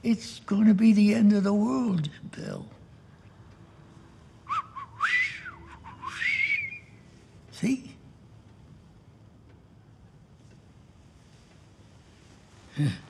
It's going to be the end of the world, Bill. See?